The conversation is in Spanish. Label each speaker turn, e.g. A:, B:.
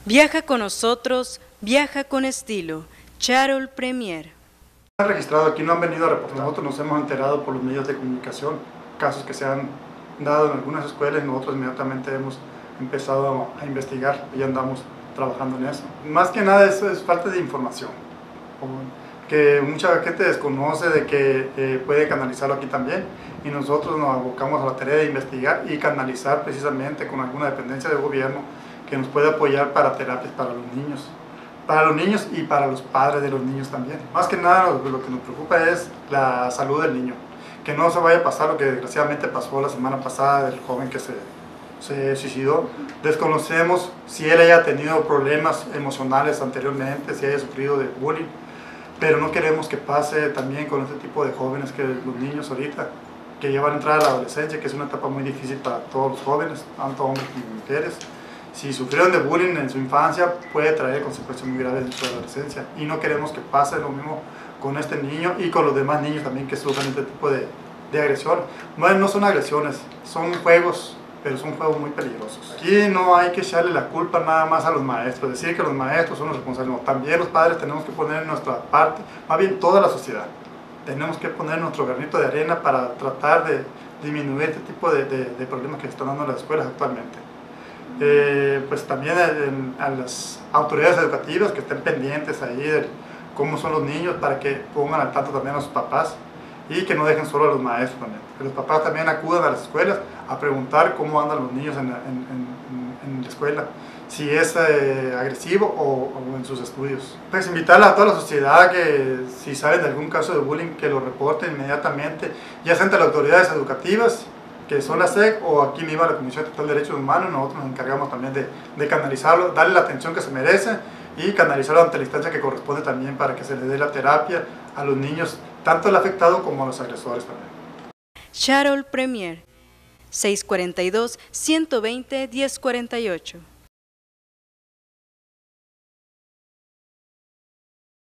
A: Viaja con nosotros, viaja con estilo. Charol Premier.
B: Han registrado aquí, no han venido a reportar. Nosotros nos hemos enterado por los medios de comunicación, casos que se han dado en algunas escuelas y nosotros inmediatamente hemos empezado a investigar y andamos trabajando en eso. Más que nada eso es falta de información, que mucha gente desconoce de que puede canalizarlo aquí también, y nosotros nos abocamos a la tarea de investigar y canalizar precisamente con alguna dependencia del gobierno que nos puede apoyar para terapias para los niños y para los padres de los niños también. Más que nada lo que nos preocupa es la salud del niño, que no se vaya a pasar lo que desgraciadamente pasó la semana pasada del joven que se suicidó. Desconocemos si él haya tenido problemas emocionales anteriormente, si haya sufrido de bullying, pero no queremos que pase también con este tipo de jóvenes, que los niños ahorita, que ya van a entrar a la adolescencia, que es una etapa muy difícil para todos los jóvenes, tanto hombres como mujeres. Si sufrieron de bullying en su infancia, puede traer consecuencias muy graves en su adolescencia, y no queremos que pase lo mismo con este niño y con los demás niños también que sufren este tipo de agresión. Bueno, no son agresiones, son juegos, pero son juegos muy peligrosos. Aquí no hay que echarle la culpa nada más a los maestros, decir que los maestros son los responsables, no, también los padres tenemos que poner nuestra parte, más bien toda la sociedad. Tenemos que poner nuestro granito de arena para tratar de disminuir este tipo de problemas que se están dando en las escuelas actualmente. Pues también a las autoridades educativas que estén pendientes ahí de cómo son los niños, para que pongan al tanto también a sus papás y que no dejen solo a los maestros también. Que los papás también acudan a las escuelas a preguntar cómo andan los niños en la escuela, si es agresivo o en sus estudios. Pues invitar a toda la sociedad que si saben de algún caso de bullying, que lo reporten inmediatamente, ya sea ante las autoridades educativas, que son la SEC, o aquí mismo la Comisión Estatal de Derechos Humanos. Nosotros nos encargamos también de canalizarlo, darle la atención que se merece y canalizarlo ante la instancia que corresponde también para que se le dé la terapia a los niños, tanto el afectado como a los agresores también.
A: Charol Premier, 642-120-1048.